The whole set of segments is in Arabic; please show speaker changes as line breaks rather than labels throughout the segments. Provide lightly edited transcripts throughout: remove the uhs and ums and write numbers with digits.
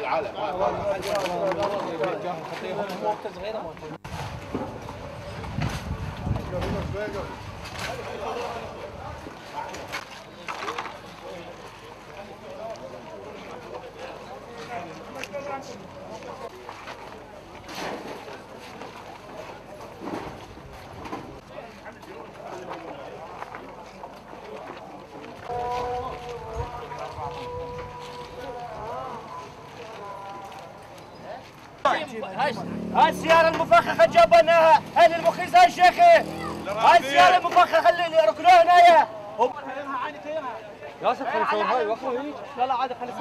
العالم.
هاي السيارة المفخخة جابناها، هاي المخيز هاي شيخي، هاي السيارة المفخخة اللي ركنوها هنايا. ياسر خلي يصور هاي واخروا هيك. لا عادي خلي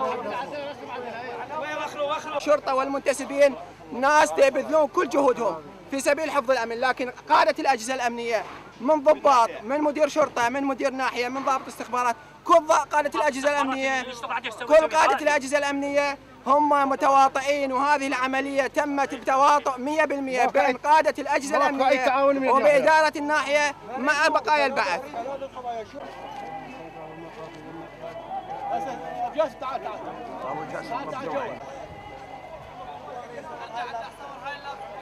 يصور.
الشرطة والمنتسبين ناس يبذلون كل جهودهم في سبيل حفظ الأمن، لكن قادة الأجهزة الأمنية من ضباط، من مدير شرطة، من مدير ناحية، من ضابط استخبارات، كل قادة الأجهزة الأمنية، كل قادة الأجهزة الأمنية هم متواطئين، وهذه العملية تمت بتواطؤ 100% بين قادة الأجهزة الأمنية وبإدارة الناحية مع بقايا البعث. تعال